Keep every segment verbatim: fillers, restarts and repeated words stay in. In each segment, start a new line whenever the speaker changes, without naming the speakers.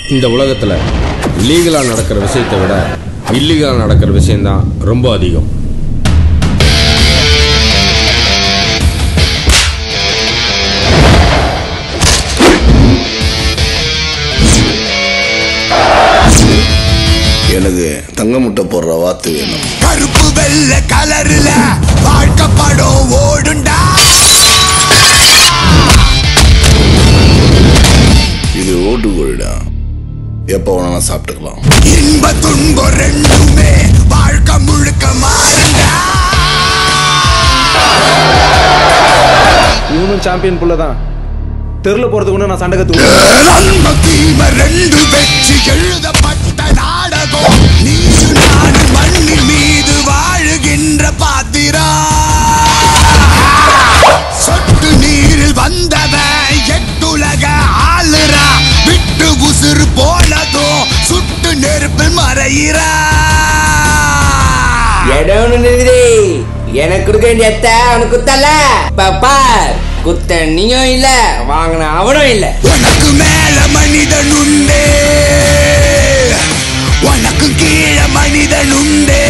இந்த உலகத்துல லீகலா நடக்கிற விஷயத்தை விட இல்லீகலா நடக்கிற விஷயம்தான் ரொம்ப அதிகம்.
எனக்கு தங்க முட்டை போடுற வாத்து வேணும்.
கருப்பு வெள்ளை கலர்ல வாழ்க்கை படம் ஓடுண்டா.
இது ஓட்டுக்கோழிடா, எப்ப வேணாலும் சாப்பிட்டுக்கலாம்.
இன்ப துன்பம் ரெண்டுமே வாழ்க்கை முழுக்க மாறண்டா.
இவனும் சாம்பியன் புள்ளதான். தெருல போறதுக்கு ஒண்ணு நான் சண்டை கத்துக்கிட்டேன்.
ரெண்டு வெற்றி எழுதப்பட்ட நாடகம். நீயும் நானும் மண்ணின் மீது வாழுகின்ற பாத்திரா. சொட்டு நீரில் வந்தவன் எட்டுலக ஆளுறா. விட்டு உசுறு போனதும் சுட்டு நெருப்பில் மறையிறா.
எனக்கு கொடுக்க வேண்டிய அவனுக்கு குத்தல பாப்பார். குத்த நீயும் இல்ல, வாங்கின அவனும் இல்ல.
உனக்கு மேல மனிதன் உண்டே, உனக்கு கீழே மனிதன் உண்டே.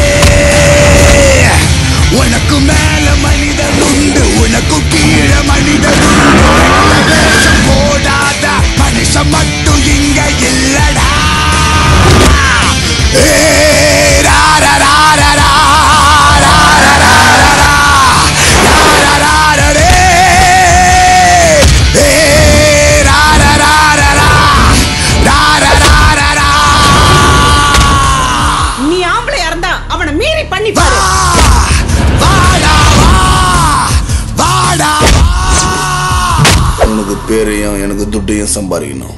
உனக்கு மேல மனிதன் உண்டு, உனக்கு கீழே மனிதன் உண்டு. வேஷம் போடாத மனுஷன் மட்டும் இங்க இல்லடா. ஏ ரா ரா ரா ரா ரா.
உனக்கு பேரையும் எனக்கு துட்டையும் சம்பாதிக்கணும்.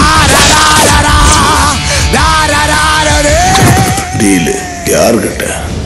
டீலு யாருக்கிட்ட?